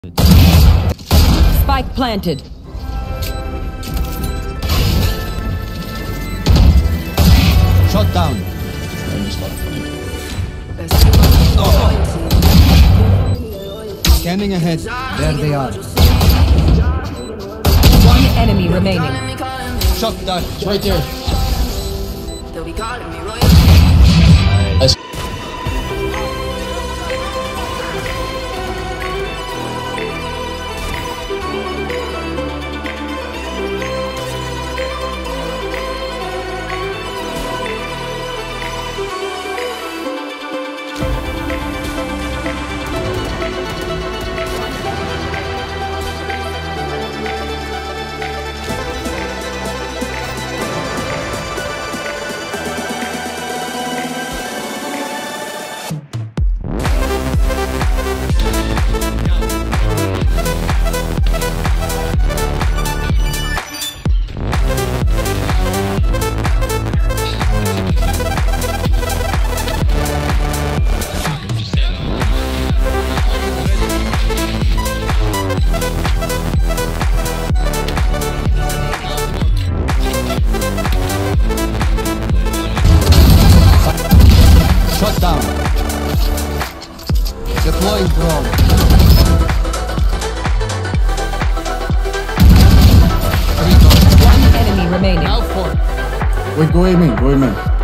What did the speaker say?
Spike planted. Shot down. Scanning ahead. There they are. One enemy remaining. Shot down. It's right there. Nice. Shot down. Deploying drone. One enemy remaining. Now for. Wait, go aiming, go aiming.